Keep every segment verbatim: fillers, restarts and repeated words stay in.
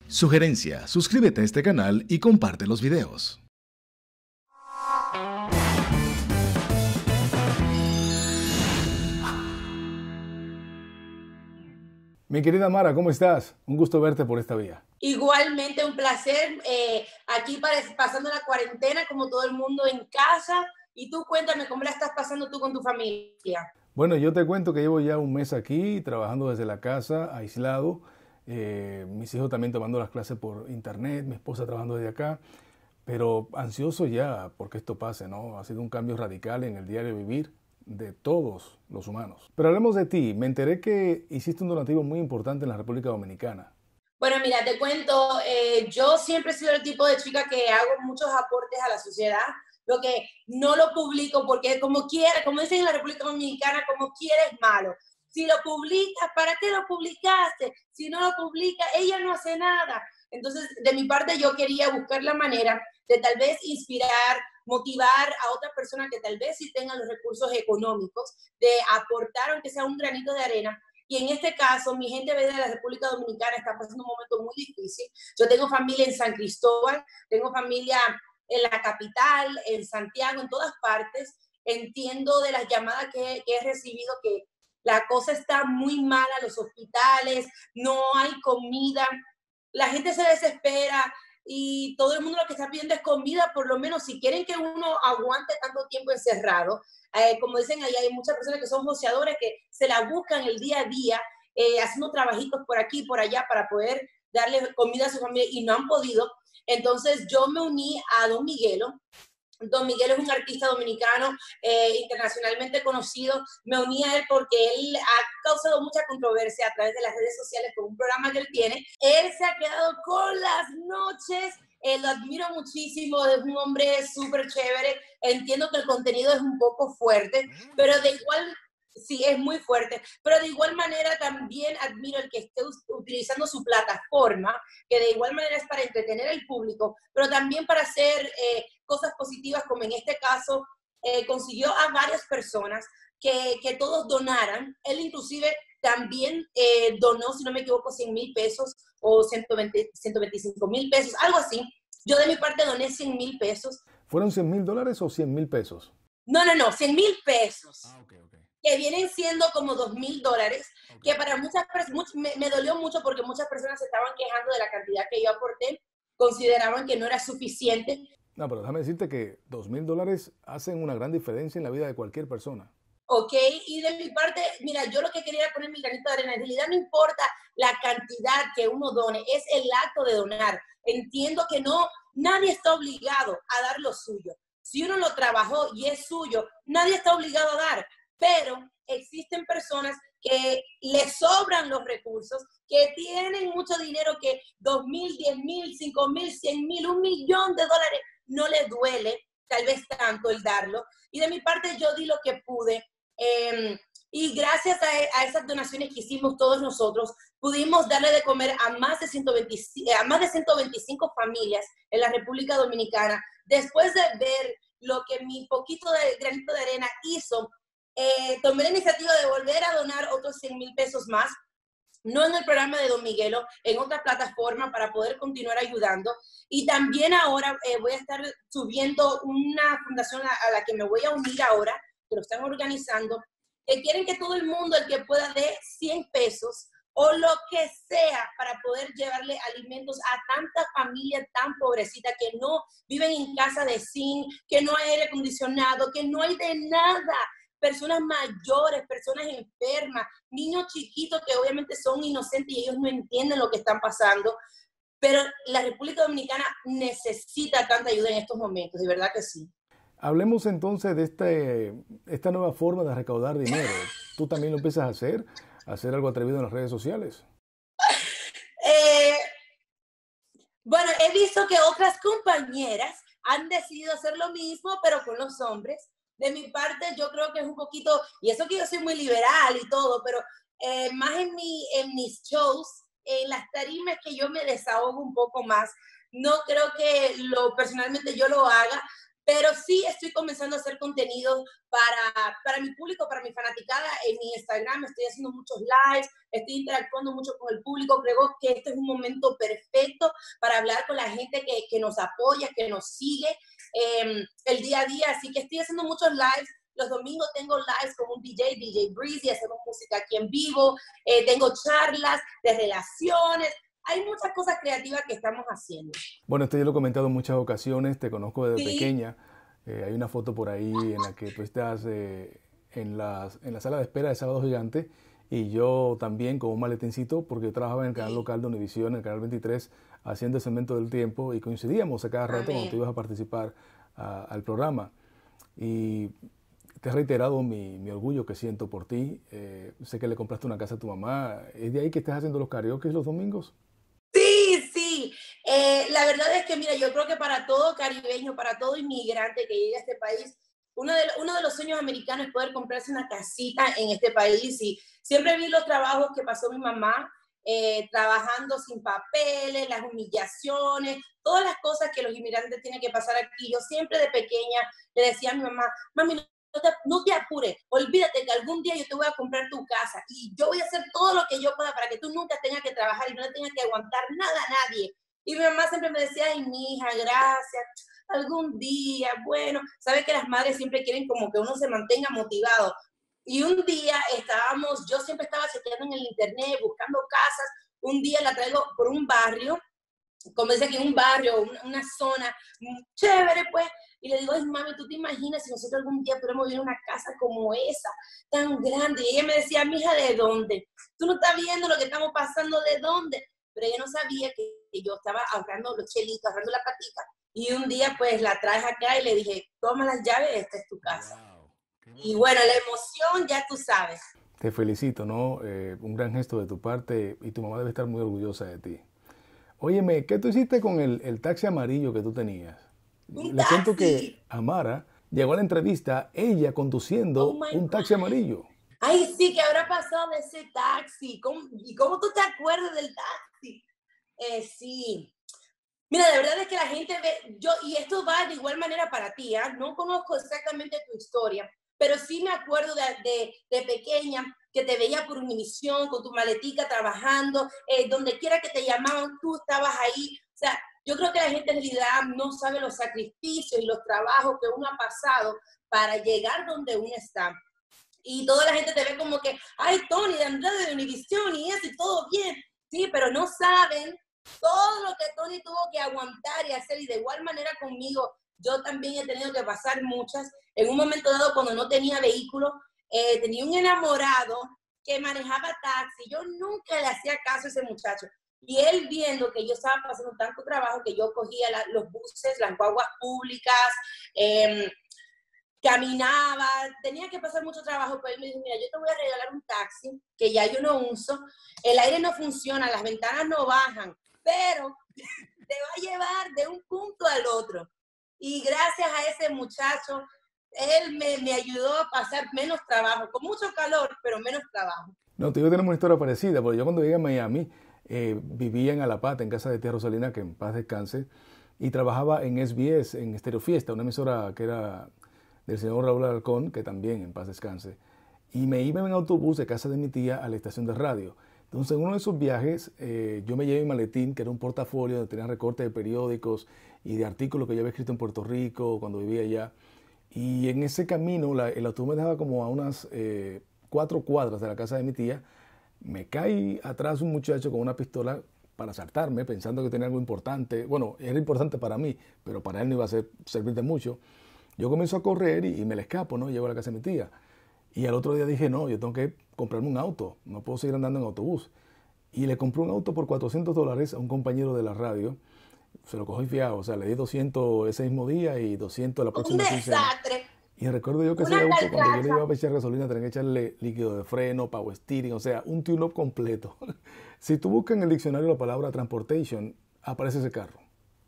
Sugerencia, suscríbete a este canal y comparte los videos. Mi querida Mara, ¿cómo estás? Un gusto verte por esta vía. Igualmente un placer, eh, aquí pasando la cuarentena como todo el mundo en casa. Y tú cuéntame, ¿cómo la estás pasando tú con tu familia? Bueno, yo te cuento que llevo ya un mes aquí, trabajando desde la casa, aislado. Eh, mis hijos también tomando las clases por internet, mi esposa trabajando desde acá. Pero ansioso ya porque esto pase, ¿no? Ha sido un cambio radical en el diario vivir de todos los humanos. Pero hablemos de ti. Me enteré que hiciste un donativo muy importante en la República Dominicana. Bueno, mira, te cuento, eh, yo siempre he sido el tipo de chica que hago muchos aportes a la sociedad, lo que no lo publico porque como quiera, como dicen en la República Dominicana, como quieres malo. Si lo publicas, ¿para qué lo publicaste? Si no lo publica, ella no hace nada. Entonces, de mi parte, yo quería buscar la manera de tal vez inspirar, motivar a otras personas que tal vez sí tengan los recursos económicos, de aportar, aunque sea un granito de arena. Y en este caso, mi gente de la República Dominicana está pasando un momento muy difícil. Yo tengo familia en San Cristóbal, tengo familia en la capital, en Santiago, en todas partes. Entiendo de las llamadas que, que he recibido que la cosa está muy mala, los hospitales, no hay comida, la gente se desespera y todo el mundo lo que está pidiendo es comida, por lo menos si quieren que uno aguante tanto tiempo encerrado. Eh, como dicen ahí, hay muchas personas que son joseadores que se la buscan el día a día, eh, haciendo trabajitos por aquí y por allá para poder darle comida a su familia y no han podido. Entonces yo me uní a Don Miguelo. Don Miguel es un artista dominicano eh, internacionalmente conocido. Me uní a él porque él ha causado mucha controversia a través de las redes sociales con un programa que él tiene. Él se ha quedado con las noches. Eh, lo admiro muchísimo, es un hombre súper chévere. Entiendo que el contenido es un poco fuerte, pero de igual, sí, es muy fuerte, pero de igual manera también admiro el que esté utilizando su plataforma, que de igual manera es para entretener al público, pero también para hacer eh, cosas positivas, como en este caso, eh, consiguió a varias personas que, que todos donaran. Él inclusive también eh, donó, si no me equivoco, cien mil pesos o ciento veinte, ciento veinticinco mil pesos, algo así. Yo de mi parte doné cien mil pesos. ¿Fueron cien mil dólares o cien mil pesos? No, no, no, cien mil pesos. Ah, okay, okay. Que vienen siendo como dos mil dólares, okay. Que para muchas personas, me, me dolió mucho porque muchas personas se estaban quejando de la cantidad que yo aporté, consideraban que no era suficiente. No, pero déjame decirte que dos mil dólares hacen una gran diferencia en la vida de cualquier persona. Ok, y de mi parte, mira, yo lo que quería era poner mi granito de arena. En realidad no importa la cantidad que uno done, es el acto de donar. Entiendo que no, nadie está obligado a dar lo suyo. Si uno lo trabajó y es suyo, nadie está obligado a dar. Pero existen personas que les sobran los recursos, que tienen mucho dinero, que dos mil, diez mil, cinco mil, cien mil, un millón de dólares no les duele tal vez tanto el darlo. Y de mi parte yo di lo que pude. Eh, y gracias a, a esas donaciones que hicimos todos nosotros, pudimos darle de comer a más de ciento veinticinco, a más de ciento veinticinco familias en la República Dominicana. Después de ver lo que mi poquito de granito de arena hizo, Eh, tomé la iniciativa de volver a donar otros cien mil pesos más, no en el programa de Don Miguelo, en otra plataforma para poder continuar ayudando. Y también ahora eh, voy a estar subiendo una fundación a, a la que me voy a unir ahora, que lo están organizando, que quieren que todo el mundo, el que pueda, dé cien pesos o lo que sea para poder llevarle alimentos a tanta familia tan pobrecita que no viven en casa de zinc, que no hay aire acondicionado, que no hay de nada. Personas mayores, personas enfermas, niños chiquitos que obviamente son inocentes y ellos no entienden lo que están pasando. Pero la República Dominicana necesita tanta ayuda en estos momentos, de verdad que sí. Hablemos entonces de este, esta nueva forma de recaudar dinero. ¿Tú también lo empiezas a hacer? ¿A hacer algo atrevido en las redes sociales? Eh, bueno, he visto que otras compañeras han decidido hacer lo mismo, pero con los hombres. De mi parte, yo creo que es un poquito, y eso que yo soy muy liberal y todo, pero eh, más en, mi, en mis shows, en las tarimas que yo me desahogo un poco más. No creo que lo personalmente yo lo haga, Pero sí estoy comenzando a hacer contenido para, para mi público, para mi fanaticada en mi Instagram. Estoy haciendo muchos lives, estoy interactuando mucho con el público. Creo que este es un momento perfecto para hablar con la gente que, que nos apoya, que nos sigue eh, el día a día. Así que estoy haciendo muchos lives. Los domingos tengo lives con un D J, D J Breezy, hacemos música aquí en vivo. Eh, tengo charlas de relaciones. Hay muchas cosas creativas que estamos haciendo. Bueno, esto yo lo he comentado en muchas ocasiones, te conozco desde Sí. pequeña. Eh, hay una foto por ahí en la que tú estás eh, en, las, en la sala de espera de Sábado Gigante y yo también con un maletincito porque yo trabajaba en el canal local de Univisión, en el canal veintitrés, haciendo el segmento del tiempo y coincidíamos a cada rato Amén. cuando tú ibas a participar a, al programa. Y te he reiterado mi, mi orgullo que siento por ti. Eh, sé que le compraste una casa a tu mamá. ¿Es de ahí que estás haciendo los karaoke los domingos? Sí, sí. Eh, la verdad es que, mira, yo creo que para todo caribeño, para todo inmigrante que llegue a este país, uno de, uno de los sueños americanos es poder comprarse una casita en este país. Y siempre vi los trabajos que pasó mi mamá, eh, trabajando sin papeles, las humillaciones, todas las cosas que los inmigrantes tienen que pasar aquí. Yo siempre de pequeña le decía a mi mamá, mami, no te, no te apures, olvídate que algún día yo te voy a comprar tu casa y yo voy a hacer todo lo que yo pueda para que tú nunca tengas que trabajar y no le tengas que aguantar nada a nadie. Y mi mamá siempre me decía, ay, mi hija, gracias, algún día, bueno, sabes que las madres siempre quieren como que uno se mantenga motivado. Y un día estábamos, yo siempre estaba chequeando en el internet, buscando casas, un día la traigo por un barrio, como dice aquí, un barrio, una, una zona chévere, pues, y le digo, ay, mami, ¿tú te imaginas si nosotros algún día podemos vivir en una casa como esa, tan grande? Y ella me decía, mija, ¿de dónde? Tú no estás viendo lo que estamos pasando, ¿de dónde? Pero ella no sabía que yo estaba ahorrando los chelitos, ahorrando la patica. Y un día, pues, la traje acá y le dije, toma las llaves, esta es tu casa. Wow. Y bueno, la emoción, ya tú sabes. Te felicito, ¿no? Eh, un gran gesto de tu parte y tu mamá debe estar muy orgullosa de ti. Óyeme, ¿qué tú hiciste con el, el taxi amarillo que tú tenías? ¿Un Le taxi? cuento que Amara llegó a la entrevista, ella conduciendo Oh un taxi God. amarillo. Ay, sí, ¿qué habrá pasado de ese taxi? ¿Cómo, ¿Y cómo tú te acuerdas del taxi? Eh, sí. Mira, de verdad es que la gente ve, yo, y esto va de igual manera para ti, ¿eh? No conozco exactamente tu historia, pero sí me acuerdo de, de, de pequeña que te veía por Univisión con tu maletica trabajando, eh, donde quiera que te llamaban, tú estabas ahí. O sea, yo creo que la gente en realidad no sabe los sacrificios y los trabajos que uno ha pasado para llegar donde uno está. Y toda la gente te ve como que, ay, Tony, de Andrade, de Univisión y eso y todo bien. Sí, pero no saben todo lo que Tony tuvo que aguantar y hacer. Y de igual manera conmigo, yo también he tenido que pasar muchas. En un momento dado, cuando no tenía vehículo, eh, tenía un enamorado que manejaba taxi. Yo nunca le hacía caso a ese muchacho. Y él viendo que yo estaba pasando tanto trabajo, que yo cogía la, los buses, las guaguas públicas, eh, caminaba, tenía que pasar mucho trabajo, pero él me dijo, mira, yo te voy a regalar un taxi que ya yo no uso, el aire no funciona, las ventanas no bajan, pero te va a llevar de un punto al otro. Y gracias a ese muchacho, él me, me ayudó a pasar menos trabajo, con mucho calor, pero menos trabajo. No, tú y yo tenemos una historia parecida, porque yo cuando llegué a Miami eh, vivía en Alapata, en casa de tía Rosalina, que en paz descanse, y trabajaba en S B S, en Estéreo Fiesta, una emisora que era del señor Raúl Alarcón, que también en paz descanse. Y me iba en autobús de casa de mi tía a la estación de radio. Entonces, en uno de esos viajes, eh, yo me llevé mi maletín, que era un portafolio donde tenía recortes de periódicos y de artículos que yo había escrito en Puerto Rico cuando vivía allá. Y en ese camino, la, el autobús me dejaba como a unas eh, cuatro cuadras de la casa de mi tía. Me cae atrás un muchacho con una pistola para asaltarme, pensando que tenía algo importante. Bueno, era importante para mí, pero para él no iba a ser, servir de mucho. Yo comienzo a correr y, y me le escapo, ¿no? Llego a la casa de mi tía. Y al otro día dije, no, yo tengo que comprarme un auto, no puedo seguir andando en autobús. Y le compré un auto por cuatrocientos dólares a un compañero de la radio. Se lo cogí fiado, o sea, le di doscientos ese mismo día y doscientos la próxima quincena. Un desastre. Y recuerdo yo que ese auto, cuando yo le iba a echar gasolina, tenía que echarle líquido de freno, power steering, o sea, un tune-up completo. Si tú buscas en el diccionario la palabra transportation, aparece ese carro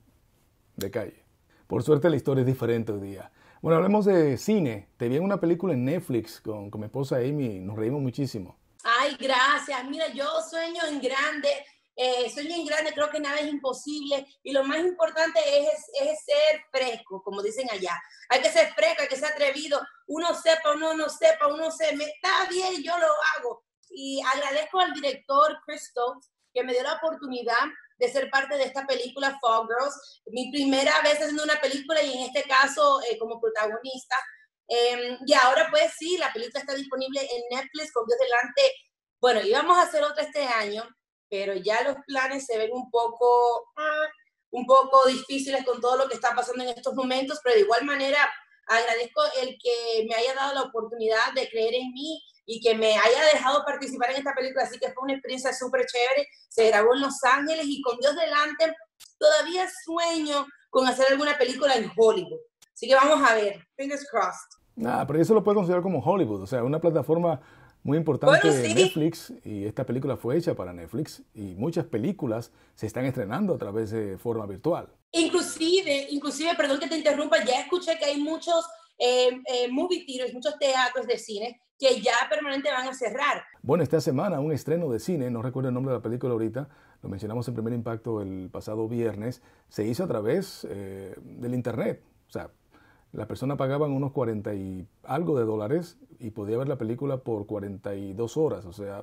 de calle. Por suerte la historia es diferente hoy día. Bueno, hablemos de cine. Te vi en una película en Netflix con, con mi esposa Amy, nos reímos muchísimo. Ay, gracias. Mira, yo sueño en grande. eh, sueña en grande, creo que nada es imposible, y lo más importante es, es ser fresco, como dicen allá. Hay que ser fresco, hay que ser atrevido, uno sepa o no, no sepa, uno se me está bien, yo lo hago. Y agradezco al director Chris Stokes que me dio la oportunidad de ser parte de esta película Fall Girls, mi primera vez haciendo una película y en este caso eh, como protagonista. Eh, y ahora pues sí, la película está disponible en Netflix con Dios delante. Bueno, íbamos a hacer otra este año, pero ya los planes se ven un poco, uh, un poco difíciles con todo lo que está pasando en estos momentos, pero de igual manera agradezco el que me haya dado la oportunidad de creer en mí y que me haya dejado participar en esta película, así que fue una experiencia súper chévere. Se grabó en Los Ángeles y con Dios delante todavía sueño con hacer alguna película en Hollywood. Así que vamos a ver, fingers crossed. Nah, pero eso lo puede considerar como Hollywood, o sea, una plataforma muy importante Bueno, de sí. Netflix, y esta película fue hecha para Netflix y muchas películas se están estrenando a través de forma virtual. Inclusive, inclusive, perdón que te interrumpa, ya escuché que hay muchos eh, eh, movie theaters, muchos teatros de cine que ya permanentemente van a cerrar. Bueno, esta semana un estreno de cine, no recuerdo el nombre de la película ahorita, lo mencionamos en Primer Impacto el pasado viernes, se hizo a través eh, del internet. O sea, la persona pagaban unos cuarenta y algo de dólares y podía ver la película por cuarenta y dos horas. O sea,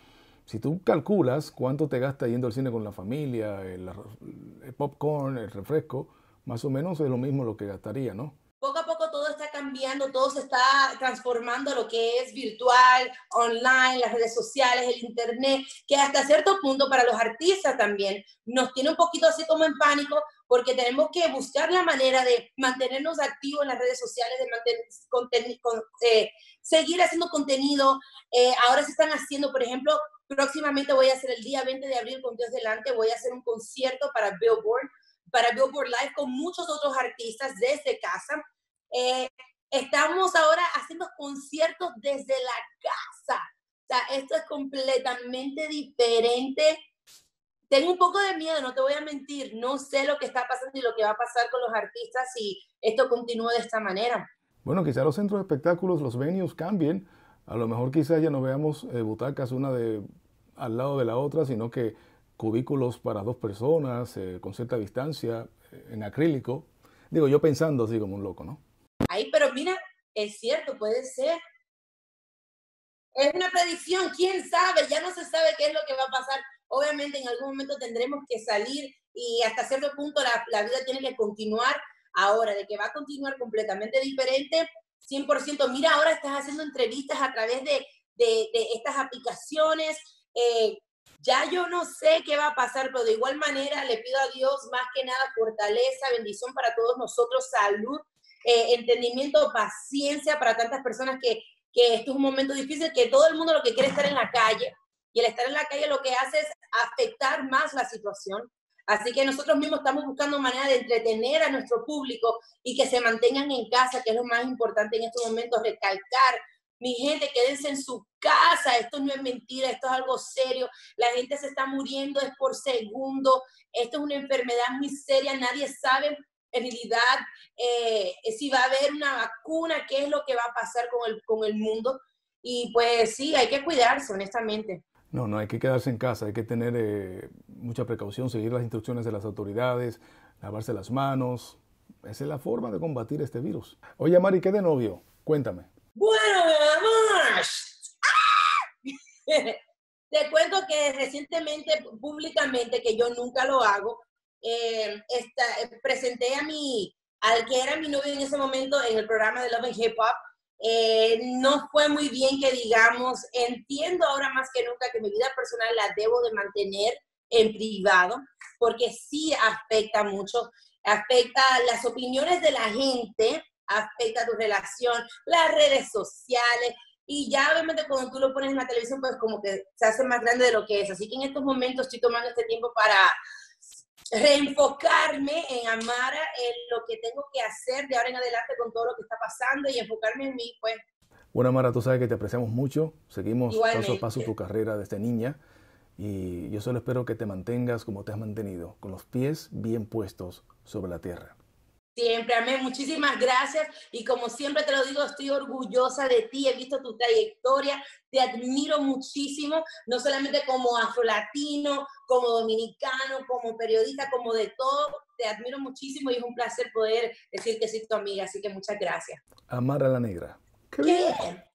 si tú calculas cuánto te gasta yendo al cine con la familia, el, el popcorn, el refresco, más o menos es lo mismo lo que gastaría, ¿no? Poco a poco todo está cambiando, todo se está transformando a lo que es virtual, online, las redes sociales, el internet, que hasta cierto punto para los artistas también nos tiene un poquito así como en pánico, porque tenemos que buscar la manera de mantenernos activos en las redes sociales, de mantener contenido, con, eh, seguir haciendo contenido. Eh, ahora se están haciendo, por ejemplo, próximamente voy a hacer el día veinte de abril con Dios delante, voy a hacer un concierto para Billboard, para Billboard Live con muchos otros artistas desde casa. Eh, estamos ahora haciendo conciertos desde la casa. O sea, esto es completamente diferente. Tengo un poco de miedo, no te voy a mentir. No sé lo que está pasando y lo que va a pasar con los artistas si esto continúa de esta manera. Bueno, quizá los centros de espectáculos, los venues cambien. A lo mejor quizás ya no veamos eh, butacas una de, al lado de la otra, sino que cubículos para dos personas, eh, con cierta distancia, eh, en acrílico. Digo, yo pensando así como un loco, ¿no? Ay, pero mira, es cierto, puede ser. Es una predicción, quién sabe, ya no se sabe qué es lo que va a pasar. Obviamente en algún momento tendremos que salir y hasta cierto punto la, la vida tiene que continuar. Ahora, de que va a continuar completamente diferente, cien por ciento. Mira, ahora estás haciendo entrevistas a través de, de, de estas aplicaciones. Eh, ya yo no sé qué va a pasar, pero de igual manera le pido a Dios más que nada fortaleza, bendición para todos nosotros, salud, eh, entendimiento, paciencia para tantas personas que, que esto es un momento difícil, que todo el mundo lo que quiere es estar en la calle, y el estar en la calle lo que hace es afectar más la situación. Así que nosotros mismos estamos buscando manera de entretener a nuestro público y que se mantengan en casa, que es lo más importante en estos momentos, recalcar. Mi gente, quédense en su casa, esto no es mentira, esto es algo serio, la gente se está muriendo, es por segundo, esto es una enfermedad muy seria, nadie sabe en realidad eh, si va a haber una vacuna, qué es lo que va a pasar con el, con el mundo, y pues sí, hay que cuidarse, honestamente. No, no hay que quedarse en casa, hay que tener eh, mucha precaución, seguir las instrucciones de las autoridades, lavarse las manos. Esa es la forma de combatir este virus. Oye, Mari, ¿qué de novio? Cuéntame. Bueno, mi amor, ¡ah! Te cuento que recientemente, públicamente, que yo nunca lo hago, eh, esta, eh, presenté a mi, al que era mi novio en ese momento en el programa de Love and Hip Hop. Eh, no fue muy bien que digamos, entiendo ahora más que nunca que mi vida personal la debo de mantener en privado, porque sí afecta mucho, afecta las opiniones de la gente, afecta tu relación, las redes sociales, y ya obviamente cuando tú lo pones en la televisión, pues como que se hace más grande de lo que es. Así que en estos momentos estoy tomando este tiempo para reenfocarme en Amara, en lo que tengo que hacer de ahora en adelante con todo lo que está pasando y enfocarme en mí, pues. Bueno, Amara, tú sabes que te apreciamos mucho, seguimos Igualmente. paso a paso tu carrera desde niña y yo solo espero que te mantengas como te has mantenido, con los pies bien puestos sobre la tierra. Siempre, amén. Muchísimas gracias. Y como siempre te lo digo, estoy orgullosa de ti. He visto tu trayectoria. Te admiro muchísimo, no solamente como afrolatino, como dominicano, como periodista, como de todo. Te admiro muchísimo y es un placer poder decir que soy tu amiga. Así que muchas gracias. Amar a la negra. ¡Qué bien!